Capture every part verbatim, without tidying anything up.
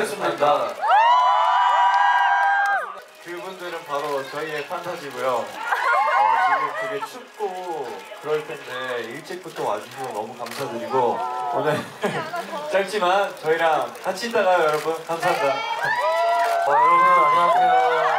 오셨습니다. 그분들은 바로 저희의 판타지고요. 어, 지금 되게 춥고 그럴 텐데 일찍부터 와주셔서 너무 감사드리고 오늘 짧지만 저희랑 같이 있다가요, 여러분. 감사합니다. 어, 여러분 안녕하세요.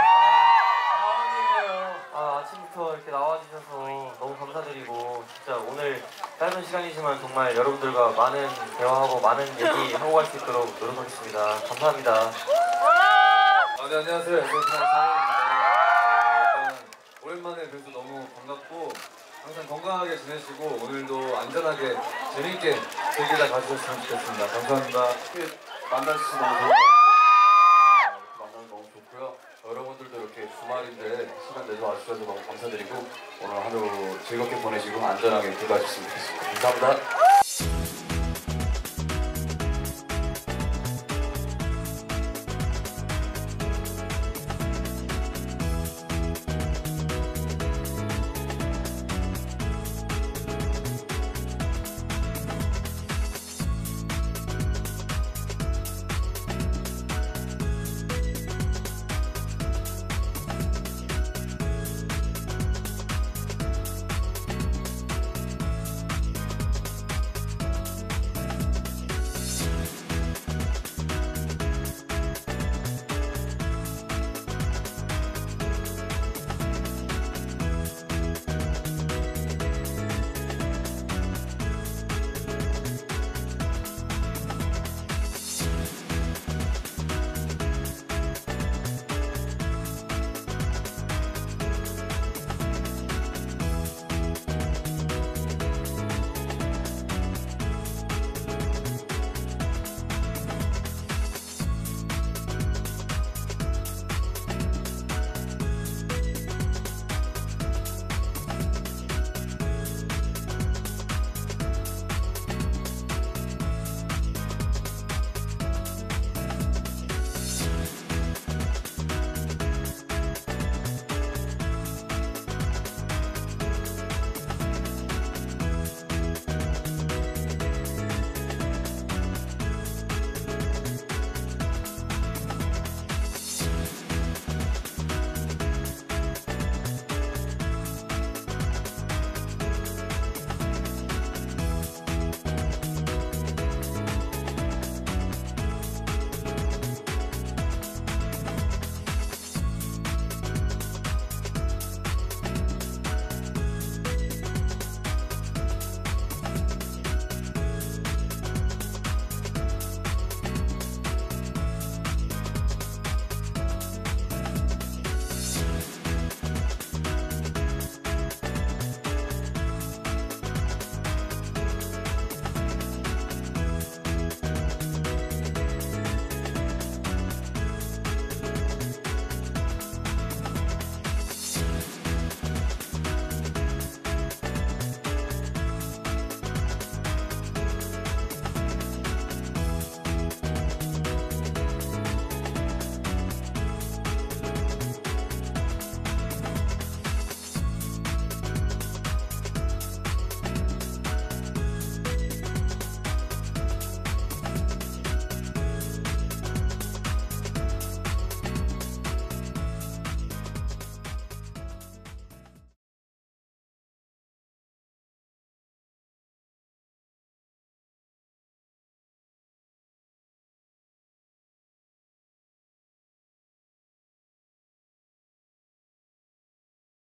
아, 아침부터 이렇게 나와주셔서 너무 감사드리고 진짜 오늘 짧은 시간이지만 정말 여러분들과 많은 대화하고 많은 얘기하고 갈 수 있도록 노력하겠습니다. 감사합니다. 아, 네, 안녕하세요. 엠비씨 상현입니다. 일단 오랜만에 뵈서 너무 반갑고 항상 건강하게 지내시고 오늘도 안전하게 재밌게 즐기다 가주셨으면 좋겠습니다. 감사합니다. 만날 수 있어서 너무 좋은 것 같아요. 만나면 너무 좋고요. 여러분들도 이렇게 주말인데 시간 내서 와주셔서 너무 감사드리고 오늘 하루 즐겁게 보내시고 안전하게 들어가셨으면 좋겠습니다. 감사합니다.